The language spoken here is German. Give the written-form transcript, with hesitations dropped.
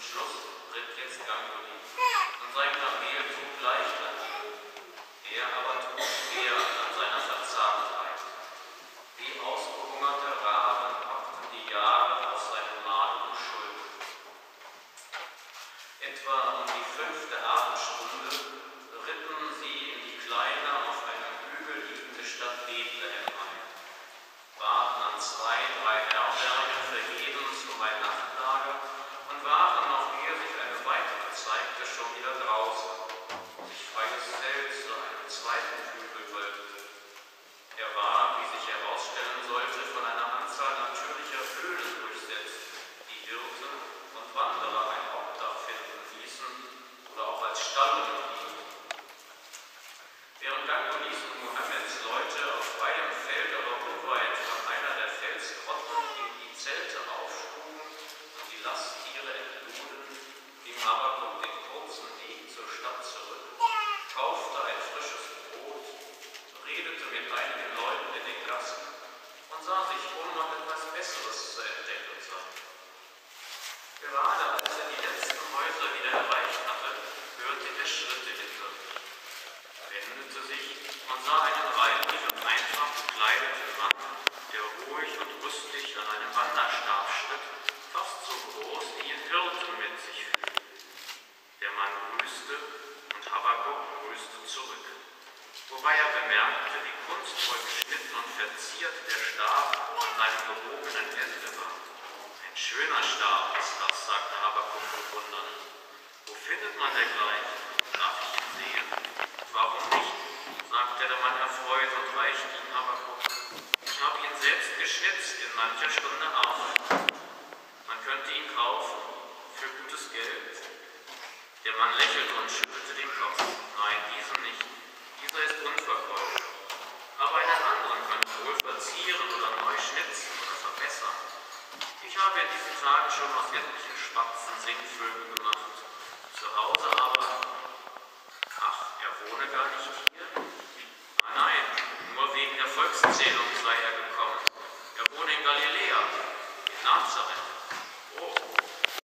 Schluss tritt jetzt Gangoli und sein Kamel tut leicht an ihm. Er aber tut schwer an seiner Verzagtheit. Wie ausgehungerte Raben packten die Jahre aus seinen mageren Schultern. Etwa um die 5. Abendstunde ritten sie in die kleine, auf einem Hügel liegende Stadt Bethlehem ein, baten an 2, 3 Herbergen vergebens um ein Nachtlager und waren, noch ehe sich eine weitere zeigte, schon wieder draußen, wo sich freies Feld zu einem zweiten Hügel wölbte. Er war, wie sich herausstellen sollte, von einer Anzahl natürlicher Höhlen durchsetzt, die Hirten und Wanderer ein Obdach finden ließen oder auch als Stallungen dienten. Während Gangolis und Mohammeds Leute auf freiem Feld, aber unweit von einer der Felsgrotten in die Zelte aufschlugen und die Lasttiere entluden, ging Habakuk den kurzen Weg zur Stadt zurück, kaufte ein frisches Brot, redete mit einigen Leuten in den Gassen und sah sich um, noch etwas Besseres zu entdecken sei. Gerade als er die letzten Häuser wieder erreicht hatte, hörte er Schritte hinter sich. Er wendete sich und sah einen reinlich und einfach gekleideten Mann, der ruhig und rüstig an einem Wanderstab schritt, fast so groß wie ihn Hirten mit sich führten. Der Mann grüßte und Habakuk grüßte zurück, wobei er bemerkte, wie kunstvoll geschnitten und verziert der Stab an seinem gehobenen Ende war. Ein schöner Stab ist das, sagte Habakuk bewundernd. Wo findet man dergleichen? Darf ich ihn sehen? Warum nicht? Sagte der Mann erfreut und reichte ihm Habakuk. Ich habe ihn selbst geschnitzt in mancher Stunde Arbeit. Man könnte ihn kaufen für gutes Geld. Der Mann lächelte und schüttelte den Kopf. Nein, diesen nicht. Dieser ist unverkäuflich. Aber einen anderen könnt ihr wohl verzieren oder neu schnitzen oder verbessern. Ich habe in diesen Tagen schon aus etlichen Spatzen Singvögel gemacht. Zu Hause